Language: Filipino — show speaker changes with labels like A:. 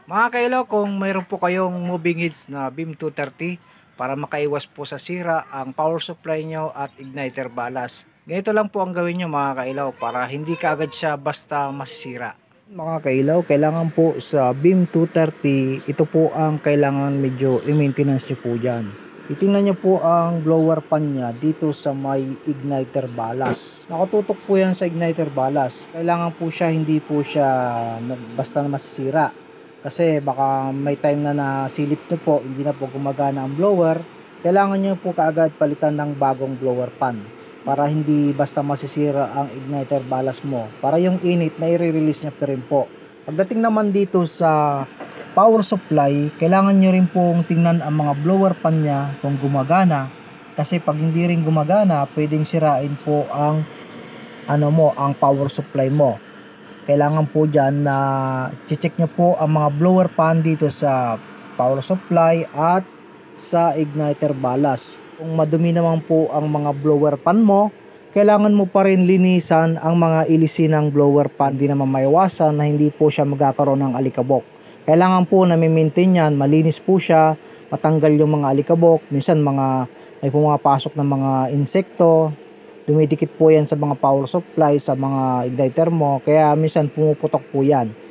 A: Mga kailaw, kung mayroon po kayong moving heads na BIM 230 para makaiwas po sa sira ang power supply nyo at igniter balas. Ganito lang po ang gawin nyo mga kailaw para hindi kaagad siya basta masisira. Mga kailaw, kailangan po sa BIM 230, ito po ang kailangan medyo i-maintenance nyo po dyan. Itingnan nyo po ang blower pan nya dito sa may igniter balas. Nakatutok po yan sa igniter balas. Kailangan po siya, hindi po siya basta masisira. Kasi baka may time na nasilip nyo po, hindi na po gumagana ang blower. Kailangan nyo po kaagad palitan ng bagong blower pan para hindi basta masisira ang igniter balas mo. Para yung init na i-release nya pa rin po. Pagdating naman dito sa power supply, kailangan nyo rin pong tingnan ang mga blower pan nya kung gumagana. Kasi pag hindi rin gumagana, pwedeng sirain po ang ang power supply mo. Kailangan po dyan na check nyo po ang mga blower pan dito sa power supply at sa igniter balas. Kung madumi naman po ang mga blower pan mo, kailangan mo pa rin linisan ang mga ilisin ng blower pan. Hindi naman maiwasan na hindi po siya magkakaroon ng alikabok. Kailangan po na maintain yan, malinis po siya, matanggal yung mga alikabok. Minsan may pumapasok ng mga insekto, dumidikit po yan sa mga power supply, sa mga igniter mo, kaya minsan pumuputok po yan.